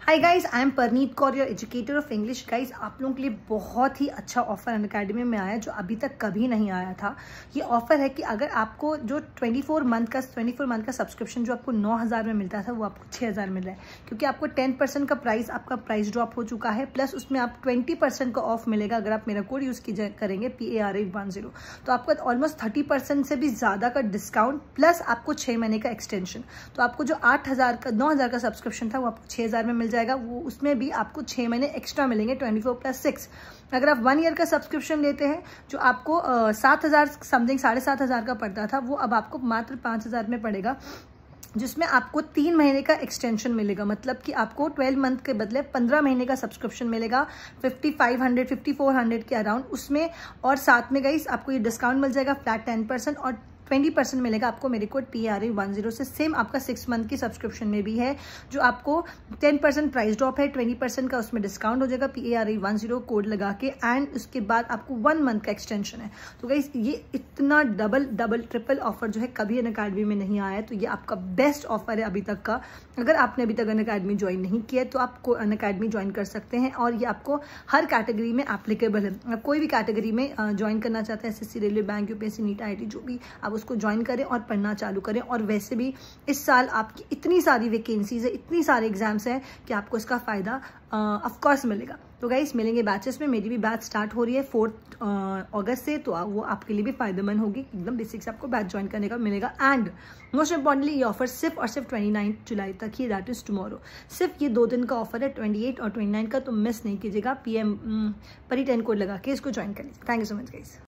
Hi guys, I am Parneet Kaur, your educator of English. Guys, आप लोगों के लिए बहुत ही अच्छा ऑफर अनअकैडमी में आया जो अभी तक कभी नहीं आया था। ये ऑफर है कि अगर आपको जो 24 मंथ का सब्सक्रिप्शन जो आपको 9,000 में मिलता था वो आपको 6,000 मिल रहा है, क्योंकि आपको 10% का प्राइस ड्रॉप हो चुका है। प्लस उसमें आप 20% का ऑफ मिलेगा अगर आप मेरा कोड यूज करेंगे PARA10, तो आपको ऑलमोस्ट 30% से भी ज्यादा का डिस्काउंट, प्लस आपको 6 महीने का एक्सटेंशन। तो आपको जो 9,000 का सब्सक्रिप्शन था वो आपको 6,000 में मिल जाएगा। वो उसमें भी आपको 6 महीने एक्स्ट्रा मिलेंगे, 24+6। अगर आप 1 ईयर का सब्सक्रिप्शन लेते हैं जो आपको 7,000 समथिंग 7,500 का पड़ता था, वो अब आपको मात्र 5,000 में पड़ेगा, जिसमें आपको 3 महीने का एक्सटेंशन मिलेगा। मतलब कि आपको 12 मंथ के बदले 15 महीने का सब्सक्रिप्शन मिलेगा 5,400 के अराउंड उसमें। और साथ में गाइस आपको ये डिस्काउंट मिल जाएगा फ्लैट 10% और 20% मिलेगा आपको मेरे कोड PARA10 से। सेम आपका 6 मंथ की सब्सक्रिप्शन में भी है, जो आपको 10% प्राइस ड्रॉप है, 20% का उसमें डिस्काउंट हो जाएगा PARA10 कोड लगा के, एंड उसके बाद आपको 1 मंथ का एक्सटेंशन है। तो गाइस ये इतना डबल ट्रिपल ऑफर जो है कभी अनअकैडमी में नहीं आया है, तो ये आपका बेस्ट ऑफर है अभी तक का। अगर आपने अभी तक अनअकैडमी ज्वाइन नहीं किया है तो आप अनअकैडमी ज्वाइन कर सकते हैं, और ये आपको हर कैटेगरी में एप्लीकेबल है। आप कोई भी कैटेगरी में ज्वाइन करना चाहते हैं, SSC, railway, bank, UPSC, NEET, IIT, जो भी, आप उसको ज्वाइन करें और पढ़ना चालू करें। और वैसे भी इस साल आपकी इतनी सारी वैकेंसीज है, इतनी सारे एग्जाम्स हैं कि आपको इसका फायदा ऑफकोर्स मिलेगा। तो गाइस मिलेंगे बैचेस में। मेरी भी बैच स्टार्ट हो रही है 4 अगस्त से, तो वो आपके लिए भी फायदेमंद होगी। एकदम बेसिक से आपको बैच ज्वाइन करने का मिलेगा। एंड मोस्ट इंपॉर्टेंटली ये ऑफर सिर्फ और सिर्फ 29 जुलाई तक ही, दैट इज टुमारो। सिर्फ ये 2 दिन का ऑफर है, 28 और 29 का, तो मिस नहीं कीजिएगा। PM परी 10 कोड लगा के इसको ज्वाइन करिए। Thank you so much guys.